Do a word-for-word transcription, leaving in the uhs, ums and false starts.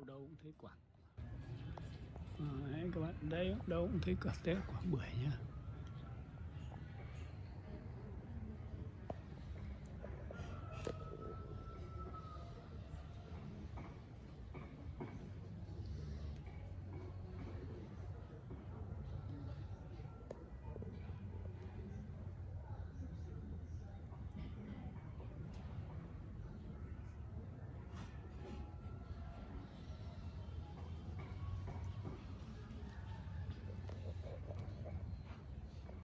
đâu đâu cũng thấy quả. Đấy các bạn, đây đâu cũng thấy quả té quả bưởi nha.